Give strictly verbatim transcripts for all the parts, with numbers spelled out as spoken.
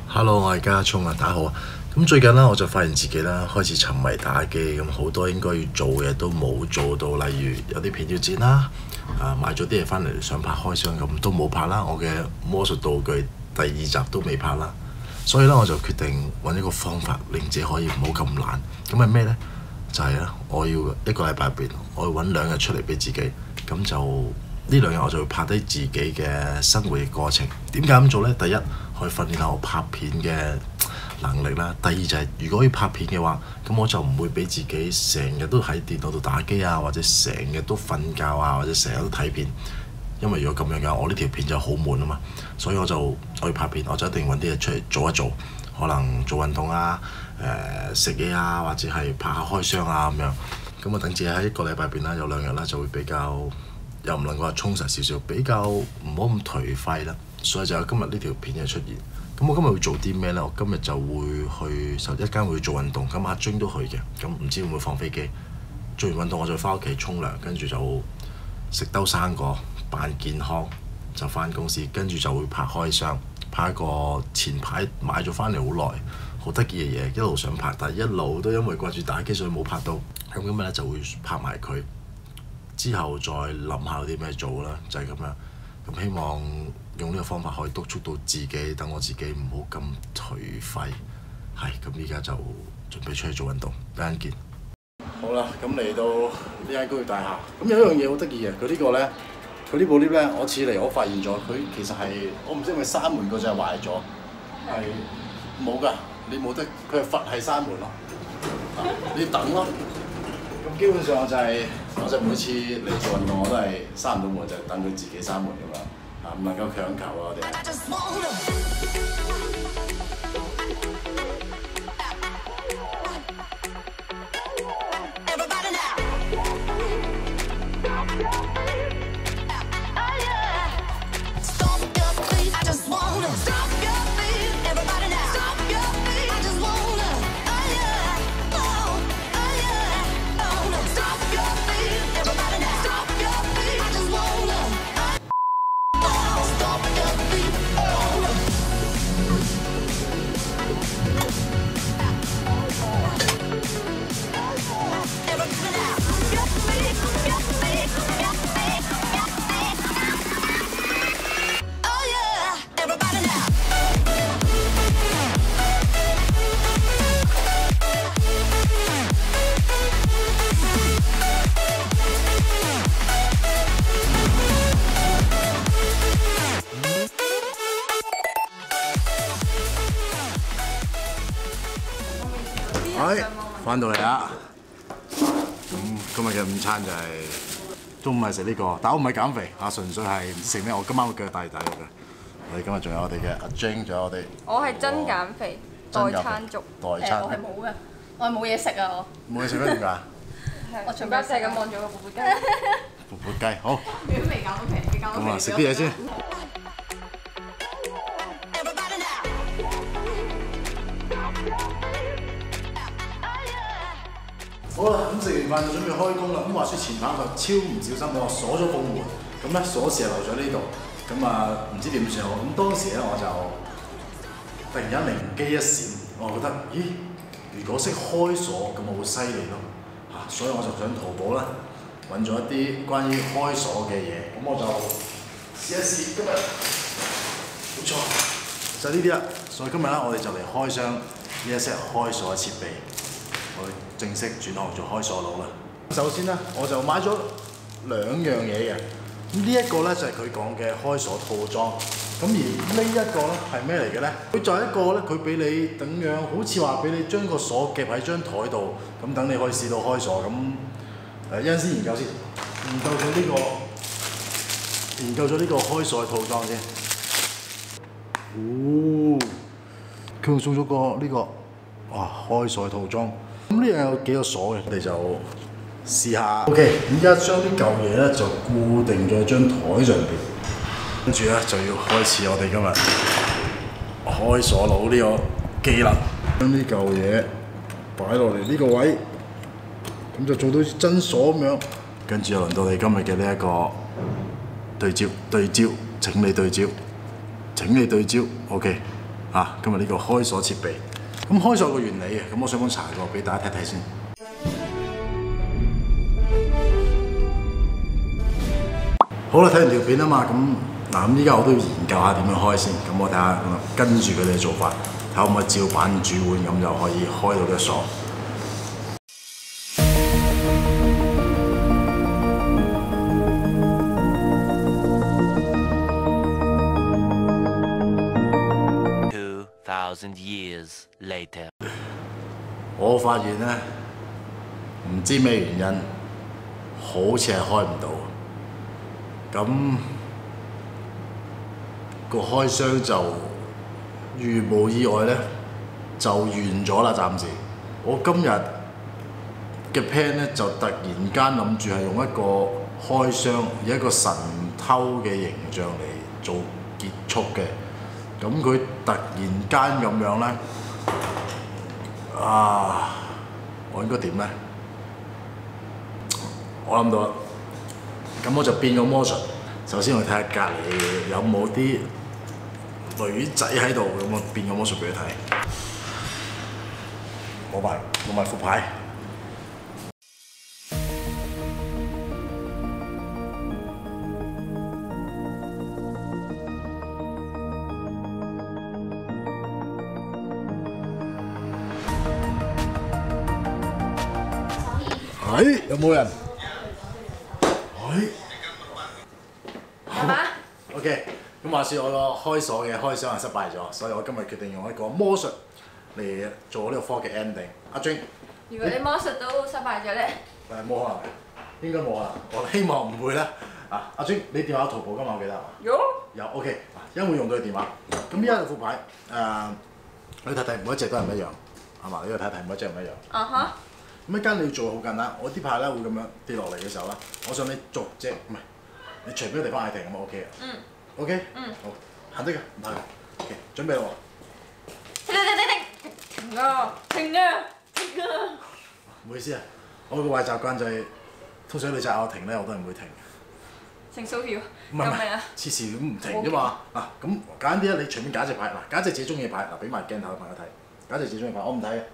Hello，我係家聰啊，大家好啊！咁最近咧，我就發現自己啦開始沉迷打機，咁好多應該要做嘅都冇做到，例如有啲片要剪啦，啊買咗啲嘢翻嚟想拍開箱咁都冇拍啦，我嘅魔術道具第二集都未拍啦，所以咧我就決定揾一個方法令自己可以唔好咁懶。咁係咩呢？就係咧，我要一個禮拜入邊，我要揾兩日出嚟俾自己，咁就呢兩日我就會拍低自己嘅生活嘅過程。點解咁做呢？第一，可以訓練下我拍片嘅能力啦。第二就係、是、如果要拍片嘅話，咁我就唔會俾自己成日都喺電腦度打機啊，或者成日都瞓覺啊，或者成日都睇片。因為如果咁樣嘅，我呢條片就好悶啊嘛。所以我就我要拍片，我就一定揾啲嘢出嚟做一做，可能做運動啊、誒食嘢啊，或者係拍下開箱啊咁樣。咁我等自己喺一個禮拜入邊啦，有兩日啦就會比較又唔能夠話充實少少，比較唔好咁頹廢啦。所以就有今日呢條片嘅出現。咁我今日會做啲咩呢？我今日就會去首一間會去做運動，咁阿晶都去嘅。咁唔知會唔會放飛機？做完運動我就翻屋企沖涼，跟住就食兜生果，扮健康就翻公司，跟住就會拍開箱，拍一個前排買咗翻嚟好耐，好得意嘅嘢，一路想拍，但係一路都因為掛住打機，所以冇拍到。咁今日咧就會拍埋佢，之後再諗下有啲咩做啦，就係咁樣。咁希望用呢個方法可以督促到自己，等我自己唔好咁頹廢。係，咁依家就準備出去做運動，等陣見。好啦，咁嚟到呢間工業大廈，咁有一樣嘢好得意嘅，佢呢個咧，佢呢部 lift 咧，我遲嚟我發現咗，佢其實係我唔知係咪閂門嗰隻壞咗，係冇㗎，你冇得，佢係佛係閂門咯，啊，你要等咯。咁基本上就係、是，我就每次嚟做運動我都係閂唔到門，就係、是、等佢自己閂門咁樣，啊唔能夠強求啊我哋。係，翻到嚟啦。咁今日嘅午餐就係、是、中午係食呢個，但我唔係減肥啊，純粹係唔知食咩。我今晚會繼續帶你睇嘅。我哋今日仲有我哋嘅阿晶，仲有我哋。我係真減肥，代餐族。代餐。我係冇嘅，我係冇嘢食啊我。冇嘢食咩？點解？我全家細咁望住個缽缽雞。缽缽雞，好。你都未減到肥，你減到肥。咁啊，食啲嘢先。好啦，咁食完飯就準備開工啦。咁話說前排就超唔小心，我鎖咗個門，咁咧鎖匙係留咗呢度，咁啊唔知點算好。咁當時咧我就突然間靈機一閃，我覺得咦，如果識開鎖咁我好犀利咯嚇，所以我就上淘寶啦，揾咗一啲關於開鎖嘅嘢，咁我就試一試今日，冇錯，就係呢啲啦。所以今日咧我哋就嚟開箱呢一 set 開鎖嘅設備。我正式轉行做開鎖佬啦。首先咧，我就買咗兩樣嘢嘅。咁呢一個咧就係佢講嘅開鎖套裝。咁而呢一個咧係咩嚟嘅咧？佢就係一個咧，佢俾你咁樣，好似話俾你將個鎖夾喺張台度，咁等你可以試到開鎖。咁誒，一陣先研究先，研究咗呢個，研究咗呢個開鎖嘅套裝先。哦，佢仲送咗個呢個，哇，開鎖嘅套裝。咁呢樣有幾個鎖嘅，我哋就試下。OK， 而家將啲舊嘢咧就固定咗張台上邊，跟住咧就要開始我哋今日開鎖佬呢個技能。將啲舊嘢擺落嚟呢個位，咁就做到真鎖咁樣。跟住又輪到你今日嘅呢一個對焦，對焦，請你對焦，請你對焦。OK， 啊，今日呢個開鎖設備。咁開鎖個原理啊，咁我上網查過，俾大家睇睇先。好啦，睇完條片啊嘛，咁嗱咁依家我都要研究下點樣開先。咁我睇下跟住佢哋嘅做法，睇下可唔可以照板煮碗咁就可以開到呢個鎖。 Thousand years later， 我發現咧，唔知咩原因，好似係開唔到。咁個開箱就如無意外咧，就完咗啦。暫時，我今日嘅 plan 咧就突然間諗住係用一個開箱以一個神偷嘅形象嚟做結束嘅。咁佢突然間咁樣咧，啊！我應該點咧？我諗到啦，咁我就變個魔術。首先我睇下隔離有冇啲女仔喺度，咁我變個魔術俾佢睇。攞埋攞埋副牌。係有冇人？係。 係嘛 ？OK，咁話說我個開鎖嘅開箱係失敗咗，所以我今日決定用一個魔術嚟做呢個科嘅 ending。阿 Jing， 如果你魔術都失敗咗咧？ 誒冇可能，應該冇可能。我希望唔會啦。啊，阿 Jing，你電話有淘寶㗎嘛？我記得係嘛？有。有 OK，因為會用到佢電話。咁依家有副牌誒，你睇睇每一隻都係唔一樣，係嘛？你睇睇每一隻唔一樣。啊哈。咁一間你要做好簡單，我啲牌咧會咁樣跌落嚟嘅時候咧，我想你逐隻唔係，你隨便個地方嗌停咁啊 OK 啊。嗯。OK。嗯。好，行得㗎，唔怕㗎。OK，準備啦喎。停停停停停啊！停啊！停啊！唔好意思啊，我個壞習慣就係通常女仔嗌我停咧，我都係唔會停。 成數票。 唔係唔係，次次咁唔停啫嘛。嗱，咁簡單啲啊，你隨便揀隻牌，嗱揀隻自己中意嘅牌，嗱俾埋鏡頭嘅朋友睇，揀隻自己中意嘅牌，我唔睇嘅。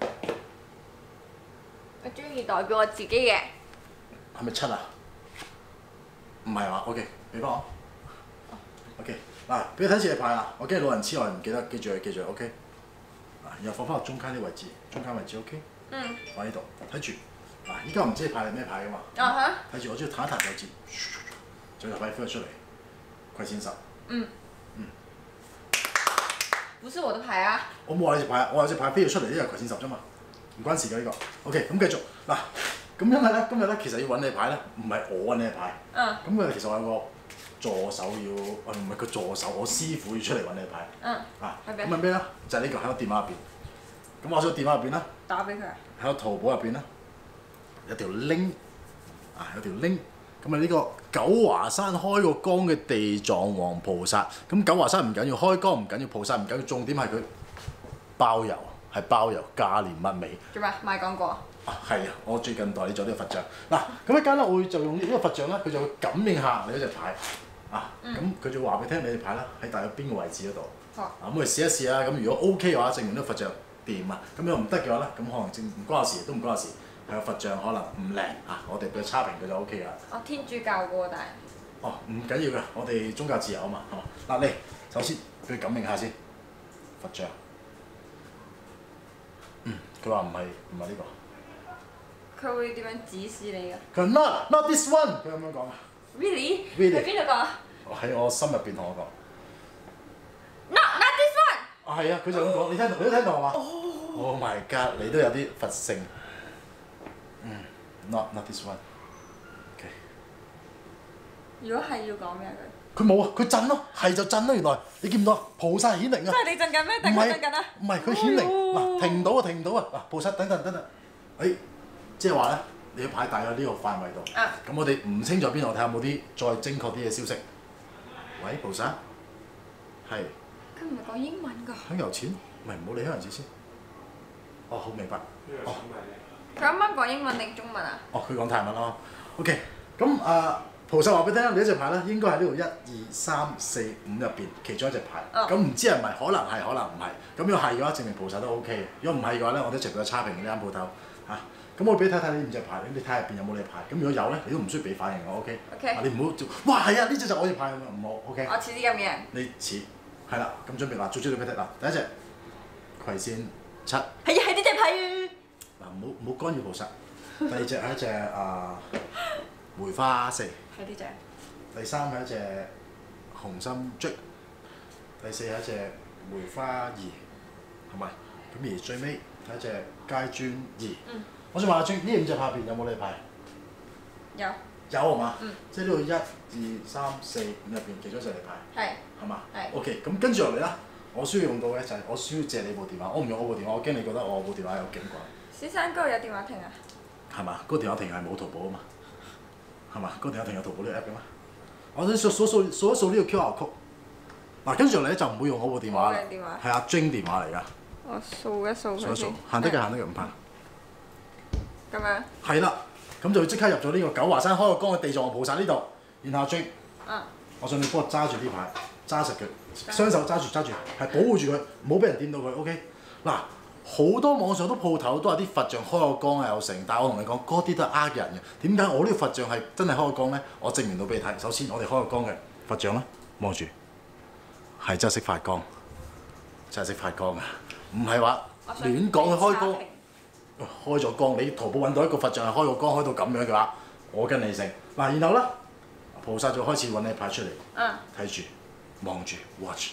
我中意代表我自己嘅。 係咪七啊？唔係嘛 ？OK， 俾翻我。OK， 嗱，俾你睇次隻牌啦。我驚老人痴呆唔記得，記住佢，記住佢 OK。嗱，然後放翻落中間啲位置，中間位置 OK。嗯。放喺度，睇住。嗱，依家唔知你牌係咩牌噶嘛？啊哈。睇住，我只要彈一彈位置，就有牌飛咗出嚟，葵扇十。嗯。嗯。 不是我的牌啊！ 我冇話你隻牌，我話隻牌飛咗出嚟，呢個葵扇十啫嘛。唔關事嘅呢個 ，OK，咁繼續嗱，咁因為咧今日咧其實要揾你牌咧，唔係我揾你牌，嗯，咁佢其實我有個助手要，唔係個助手，我師傅要出嚟揾你牌，嗯，啊，咁係咩咧？就係呢個喺我電話入邊，咁我喺電話入邊啦，打俾佢，喺我淘寶入邊啦，有條 link， 啊有條 link， 咁啊呢個九華山開個光嘅地藏王菩薩，咁九華山唔緊要，開光唔緊要，菩薩唔緊要，重點係佢包郵。係包郵價廉物美。做咩賣廣告啊？啊係啊！我最近代理咗呢個佛像。嗱咁一間咧，我會就用呢個佛像咧，佢就會感應下你嗰隻牌。啊，咁佢就話俾你聽你隻牌啦，喺大約邊個位置嗰度。好。啊咁我哋試一試啊！咁如果 OK 嘅話，證明呢個佛像掂啊。咁如果唔得嘅話咧，咁可能正唔關我事，都唔關我事。係個佛像可能唔靚啊，我哋俾佢差評佢就 OK 㗎。我天主教嘅喎，但係。哦，唔緊要㗎，我哋宗教自由啊嘛，係嘛？嗱，嚟首先俾佢感應下先，佛像。嗯，佢話唔係唔係呢個。佢會點樣指示你㗎？佢話 not not this one，佢咁樣講啊。Really？ Really？ 喺邊度講啊？喺我心入邊同我講。Not not this one。啊係啊，佢就咁講，你聽到你都聽到係嘛 ？Oh my god！ 你都有啲佛性。嗯 ，not not this one。OK。如果係要講咩佢？佢冇啊！佢震咯，係就震咯。原來你見唔到啊？菩薩顯靈啊！真係你震緊咩？定佢震緊啊？唔係佢顯靈嗱，停唔到啊！停唔到啊！嗱，菩薩等等等等，誒，即係話咧，你要擺大喺呢個範圍度。啊！咁我哋唔清楚邊度，睇下有冇啲再精確啲嘅消息。喂，菩薩，係。佢唔係講英文㗎。香油錢，唔係唔好理香油錢先。哦，好明白。哦。佢啱啱講英文定中文啊？哦，佢講泰文咯。OK，咁啊。 菩薩話俾你聽，你一隻牌咧應該喺呢度一二三四五入邊其中一隻牌。咁唔、哦、知係咪？可能係，可能唔係。咁如果係嘅話，證明菩薩都 O K 嘅。如果唔係嘅話咧，我都一直俾個差評呢間鋪頭嚇。咁、啊、我俾你睇睇呢五隻牌，你睇下入邊有冇你牌。咁如果有咧，你都唔需要俾反應我 OK。OK。啊、你唔好哇係啊！呢隻就我隻牌唔好 OK。 我似啲咁嘅人。你似係啦，咁準備嗱，做出嚟俾你睇嗱，第一隻葵扇七。係啊， 係呢隻牌。 嗱，唔好唔好干擾菩薩。第二隻係一隻啊梅花四。係呢隻。第三係一隻紅心竹，第四係一隻梅花二，係咪？咁而最尾係一隻階磚二。嗯。我想問阿磚，呢五隻牌入邊有冇你牌？ 有。 有係嘛？ 嗯。 即係呢度一、二、三、四、五入邊其中一隻你牌。係。係嘛？ 係。 OK，咁跟住落嚟啦，我需要用到嘅就係我需要借你部電話，我唔用我部電話，我驚你覺得我部電話有警棍。 小山哥有電話亭啊？ 係嘛？嗰個電話亭係冇淘寶啊嘛，係嘛？嗰個電話亭有淘寶呢個 app 嘅嘛？我想掃掃掃掃一掃呢個 Q R code。嗱，跟住落嚟咧就唔會用我部電話啦，係阿 Jing 電話嚟㗎。 我掃一掃佢先。 行得嘅行得嘅唔怕。 咁樣。係啦，咁就即刻入咗呢個九華山開個光嘅地藏王菩薩呢度，然後阿 Jing， 嗯， 我想你幫我揸住呢牌，揸實佢，雙手揸住揸住，係保護住佢，唔好俾人掂到佢。OK，嗱。好多網上都鋪頭都有啲佛像開個光啊有成，但係我同你講嗰啲都係呃人嘅。點解我呢個佛像係真係開個光咧？我證明到俾你睇。首先我哋開個光嘅佛像咧，望住係真係識發光，真係識發光啊！唔係話亂講佢開光，開咗光。你淘寶揾到一個佛像係開個光開到咁樣嘅話，我跟你姓。嗱，然後咧，菩薩就開始揾你牌出嚟，睇住望住 watch。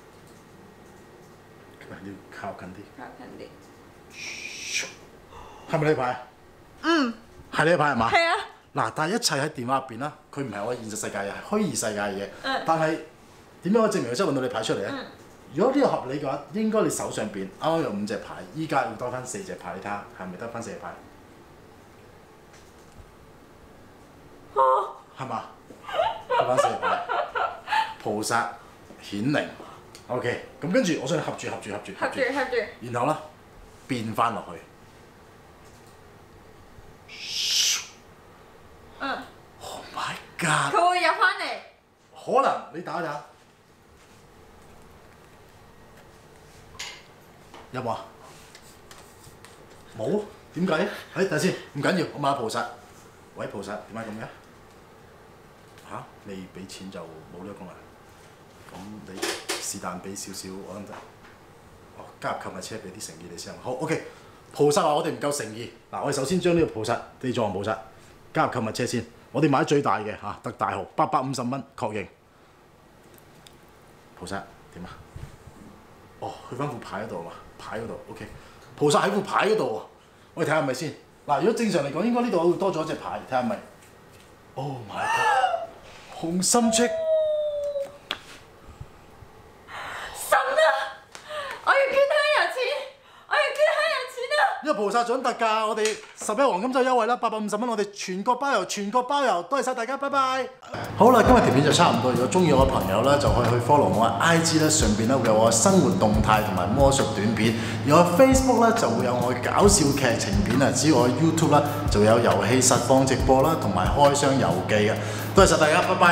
你要靠近啲， 靠近啲。 係咪呢牌？ 嗯。 係呢牌係嘛？ 係啊。 嗱，但係一切喺電話入邊啦，佢唔係我現實世界嘅，係虛擬世界嘅嘢。嗯。但係點樣可以證明佢真係揾到你牌出嚟咧？嗯。如果呢個合理嘅話，應該你手上邊啱啱有五隻牌，依家要多翻四隻牌，你睇下係咪得翻四隻牌？啊。係嘛？得翻四隻牌。菩薩顯靈。OK， 咁跟住我想合住合住合住合住合住， 然後咧變翻落去。 嗯。 Oh my god！ 佢會入翻嚟。 可能你打一打。有冇啊？冇？點解？誒，等陣先，唔緊要，我問下菩薩。喂，菩薩，點解咁嘅？嚇，未俾錢就冇呢個功能。咁你是但俾少少，我諗得。哦，加入購物車俾啲誠意你先。好 ，OK。菩薩話我哋唔夠誠意，嗱，我哋首先將呢個菩薩地藏王菩薩加入購物車先。我哋買最大嘅嚇，特大號八百五十蚊確認。菩薩點啊？哦，去翻副牌嗰度嘛，牌嗰度 OK。菩薩喺副牌嗰度喎，我哋睇下係咪先。嗱，如果正常嚟講，應該呢度會多咗一隻牌，睇下係咪。Oh my god！ 紅心戚。因為菩薩獎特價，我哋十一黃金周優惠啦，八百五十蚊，我哋全國包郵，全國包郵，多謝晒大家，拜拜。好啦，今日條片就差唔多，如果中意我嘅朋友咧，就可以去 follow 我嘅 I G 咧，上邊咧會有我嘅生活動態同埋魔術短片，而我 Facebook 咧就會有我嘅搞笑劇情片啊，至於我 YouTube 咧就會有遊戲實況直播啦，同埋開箱遊記嘅，多謝晒大家，拜拜。